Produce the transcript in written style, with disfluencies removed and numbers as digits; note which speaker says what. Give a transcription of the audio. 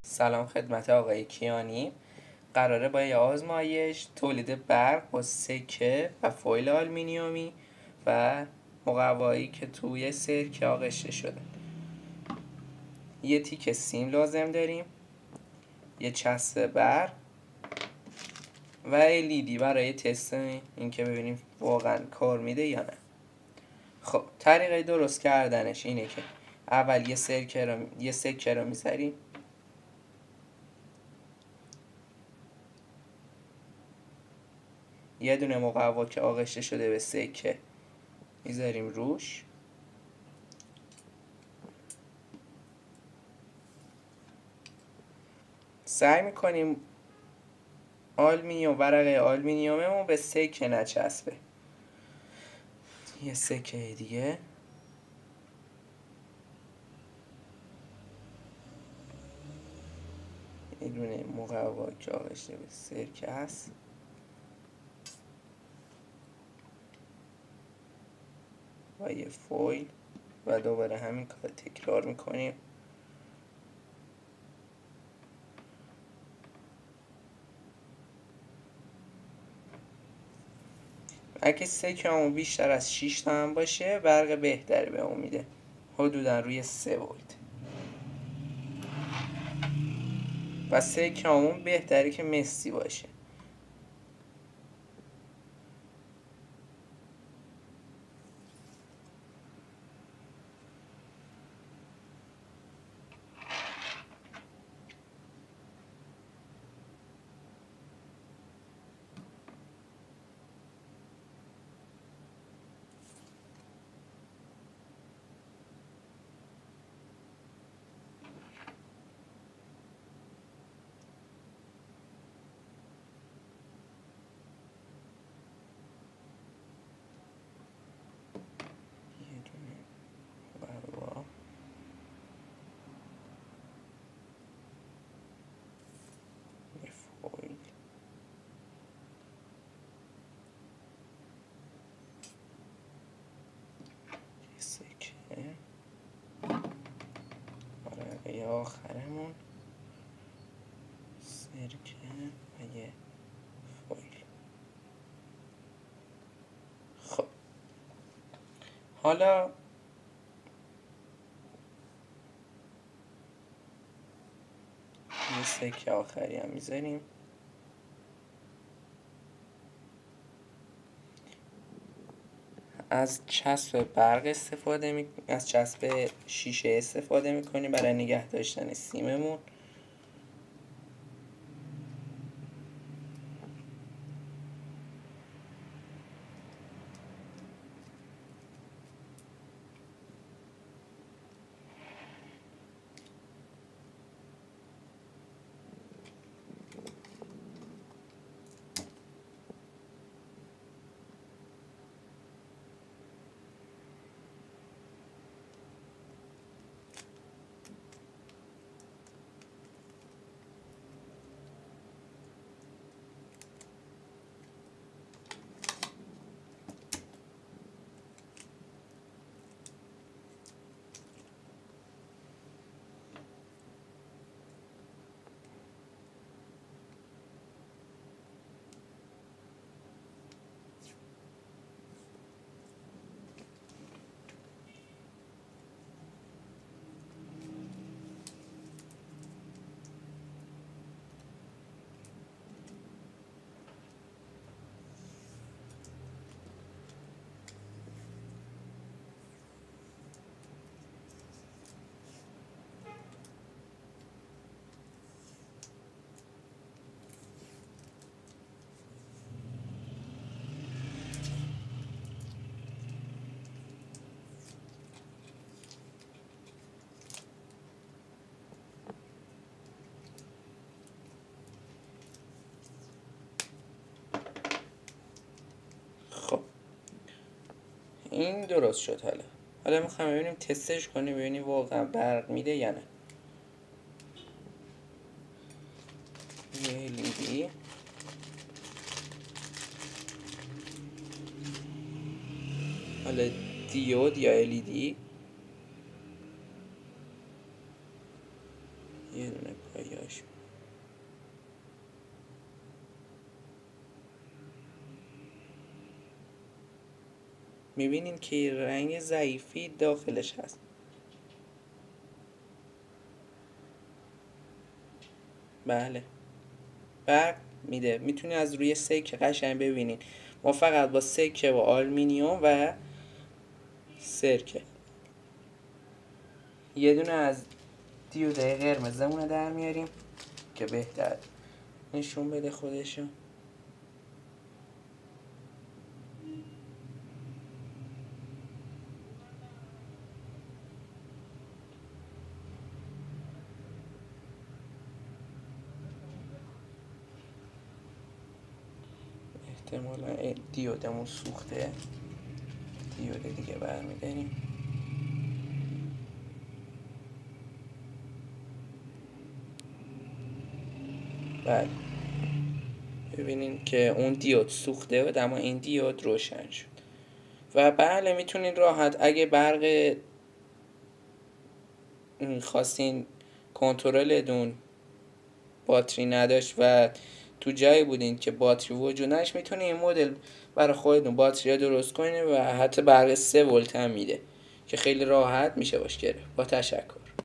Speaker 1: سلام خدمت آقای کیانی. قراره با یه آزمایش تولید برق با سکه و فویل آلومینیومی و مقوایی که توی سرکه آغشته شده. یه تیکه سیم لازم داریم، یه چسب برق و LED برای تست اینکه ببینیم واقعا کار میده یا نه. خب طریقه درست کردنش اینه که اول یه سکه رو میذاریم، یه دونه مقوا که آغشته شده به سکه میذاریم روش، سعی میکنیم ورقه آلومینیوممون به سکه نچسبه. یه سکه دیگه یه دونه مقوا که آغشته به سرکه هست و یه فویل و دوباره همین کار تکرار میکنیم. اگه سکه‌مون بیشتر از 6 تا هم باشه برق بهتری به اون میده، حدودا روی 3 ولت. و سکه‌مون بهتره که مسی باشه. ورقه آخرمون سرکه و یه فویل. خب حالا یه سکه آخری هم میذاریم. از چسب برق از چسب شیشه استفاده میکنیم برای نگه داشتن سیممون. خب این درست شد. حالا میخوایم ببینیم تستش کنیم ببینیم واقعا برق میده یا نه. یه LED حالا دیود یا LED، یه دونه پایاش. میبینین که رنگ ضعیفی داخلش هست. بله برق میده. میتونی از روی سکه قشنگ ببینین. ما فقط با سکه و آلومینیوم و سرکه یه دونه از دیوده قرمزمونه در میاریم که بهتر نشون بده خودشو. احتمالا دیودمون سوخته. دیود دیگه برمیداریم. بله ببینین که اون دیود سوخته و اما این دیود روشن شد. و بله میتونین راحت اگه برق خواستین کنترل دون باتری نداشت و تو جایی بودین که باتری وجود نداشت، میتونین این مدل برای خودتون باتری درست کنین و حتی برق 3 ولت هم میده که خیلی راحت میشه باش گرفت. با تشکر.